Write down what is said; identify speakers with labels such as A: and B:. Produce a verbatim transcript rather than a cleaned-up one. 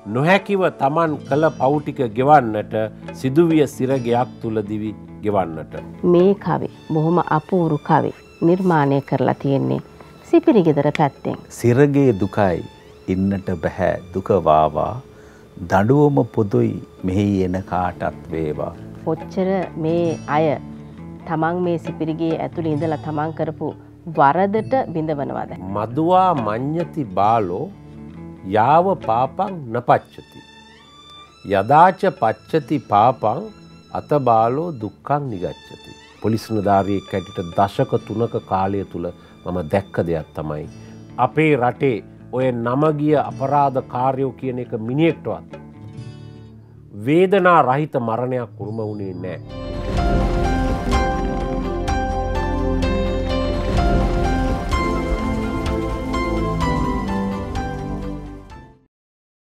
A: නොහැකිව Taman කළ පව් ටික ගෙවන්නට සිදුවිය සිරගයක් තුල දිවි ගෙවන්නට.
B: මේ කවි බොහොම අපූර්ව කවි නිර්මාණය කරලා තියෙන්නේ සිපිරිගෙදර පැත්තෙන්.
C: සිරගේ දුකයි ඉන්නට බෑ දුක වාවා දඬුවම පොදුයි මෙහි එන කාටත් වේවා.
B: කොච්චර මේ අය තමන් මේ සිපිරිගේ ඇතුළේ ඉඳලා තමන් කරපු වරදට බිඳවනවාද?
A: මදුවා මඤ්ඤති බාලෝ යාව පාපං නපච්චති යදාච පච්චති පාපං අත බාලෝ දුක්ඛං නිගච්ඡති. පොලිස් නිලධාරියෙක් හැටියට දශක තුනක කාලය තුල මම දැක්ක දෙයක් තමයි අපේ රටේ ඔය නමගිය අපරාධකාරයෝ කියන එක මිනිහෙක්ටවත් වේදනා රහිත මරණයක් උරුම වුණේ නැහැ.